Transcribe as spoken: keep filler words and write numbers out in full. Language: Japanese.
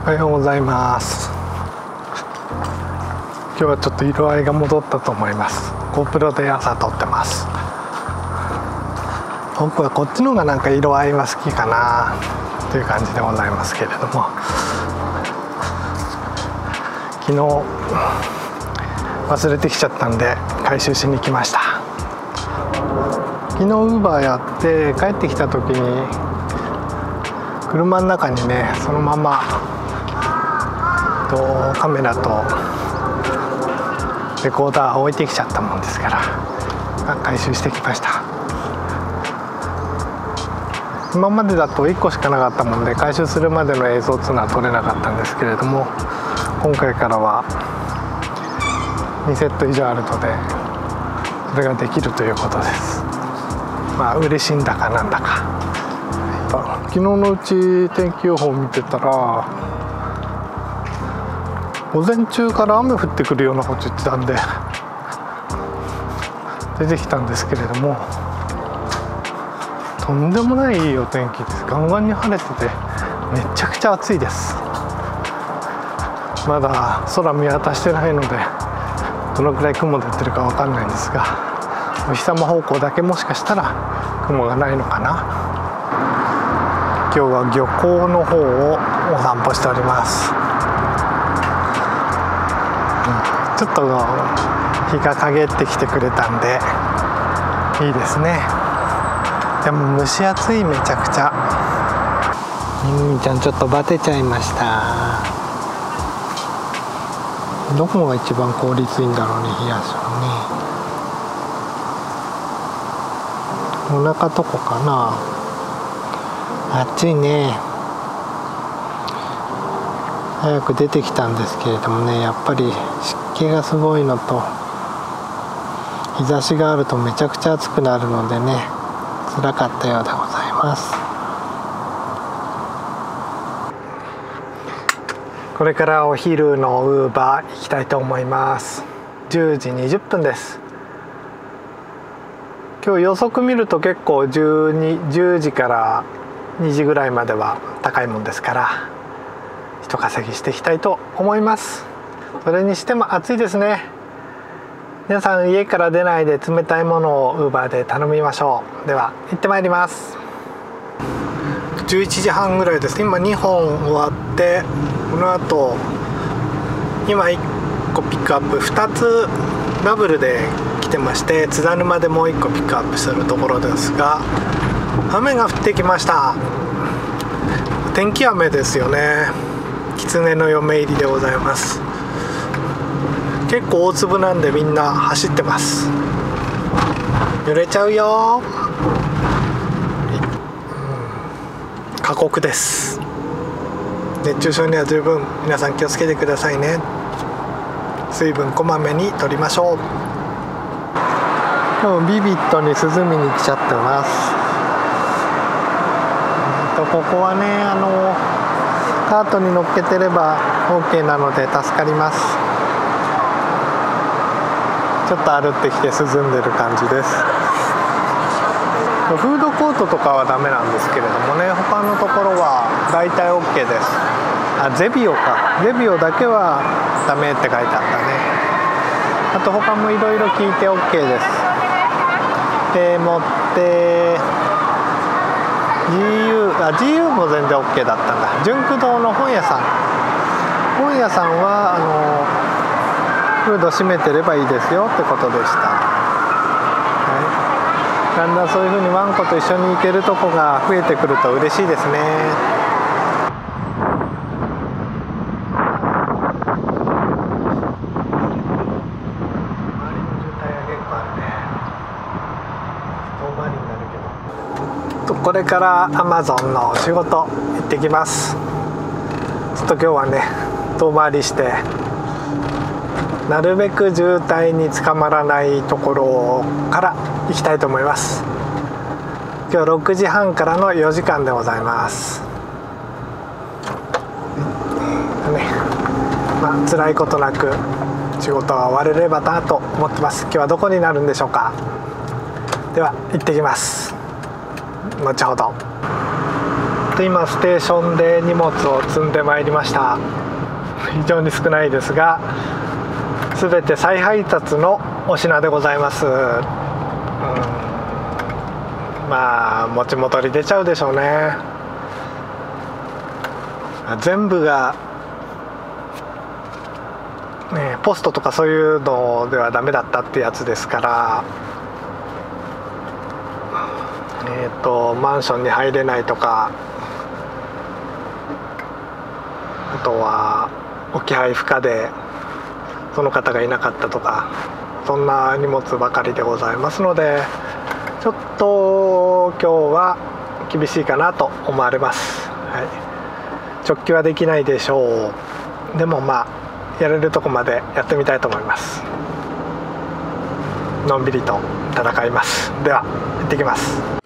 おはようございます。今日はちょっと色合いが戻ったと思います。 GoPro で朝撮ってます。僕はこっちの方がなんか色合いは好きかなという感じでございますけれども、昨日忘れてきちゃったんで回収しに来ました。昨日 Uber やって帰ってきた時に車の中にね、そのままとカメラとレコーダー置いてきちゃったもんですから回収してきました。今までだといっこしかなかったもんで回収するまでの映像っていうのは撮れなかったんですけれども、今回からはにセット以上あるのでそれができるということです。まあ嬉しいんだかなんだか。昨日のうち天気予報を見てたら午前中から雨降ってくるようなこと言ってたんで出てきたんですけれども、とんでもないいいお天気です。ガンガンに晴れててめちゃくちゃ暑いです。まだ空見渡してないのでどのくらい雲出てるかわかんないんですが、お日様方向だけもしかしたら雲がないのかな。今日は漁港の方をお散歩しております。ちょっと日が陰ってきてくれたんでいいですね。でも蒸し暑い、めちゃくちゃ。ミミちゃんちょっとバテちゃいました。どこが一番効率いいんだろうね、冷やすのね。お腹とこかな。暑いね。早く出てきたんですけれどもね、やっぱり湿気がすごいのと日差しがあるとめちゃくちゃ暑くなるのでね、辛かったようでございます。これからお昼のウーバー行きたいと思います。じゅうじにじゅっぷんです。今日予測見ると結構じゅうに、じゅうじからにじぐらいまでは高いもんですから一稼ぎしていきたいと思います。それにしても暑いですね。皆さん家から出ないで冷たいものをウーバーで頼みましょう。では行ってまいります。じゅういちじはんぐらいです。今にほん終わって、この後今いっこピックアップ、ふたつダブルで来てまして、津田沼でもういっこピックアップするところですが、雨が降ってきました。天気雨ですよね。狐の嫁入りでございます。結構大粒なんでみんな走ってます。濡れちゃうよ。過酷です。熱中症には十分皆さん気をつけてくださいね。水分こまめに取りましょう。今日ビビットに涼みに来ちゃってます。ここはね、あのカートに乗っけてれば オーケー なので助かります。ちょっと歩ってきて涼んでる感じです。フードコートとかはダメなんですけれどもね、他のところは大体 オーケー です。あ、ゼビオか。ゼビオだけはダメって書いてあったね。あと他もいろいろ聞いて オーケー です。でもって ジーユー、あ ジーユー も全然 オーケー だったんだ。純駆堂の本屋さん本屋さんはあのフード閉めてればいいですよってことでした。はい、だんだんそういうふうにワンコと一緒に行けるとこが増えてくると嬉しいですね。これからアマゾンの仕事行ってきます。ちょっと今日はね遠回りしてなるべく渋滞に捕まらないところから行きたいと思います。今日ろくじはんからのよじかんでございます。ね、まあ辛いことなく仕事が終われればなと思ってます。今日はどこになるんでしょうか。では行ってきます。後ほど。 と今ステーションで荷物を積んでまいりました。非常に少ないですが全て再配達のお品でございます。うん、まあ持ち戻り出ちゃうでしょうね。全部が、ね、ポストとかそういうのではダメだったってやつですから、えーとマンションに入れないとか、あとは置き配不可でその方がいなかったとか、そんな荷物ばかりでございますので、ちょっと今日は厳しいかなと思われます。はい、直帰はできないでしょう。でもまあやれるとこまでやってみたいと思います。のんびりと戦います。では行ってきます。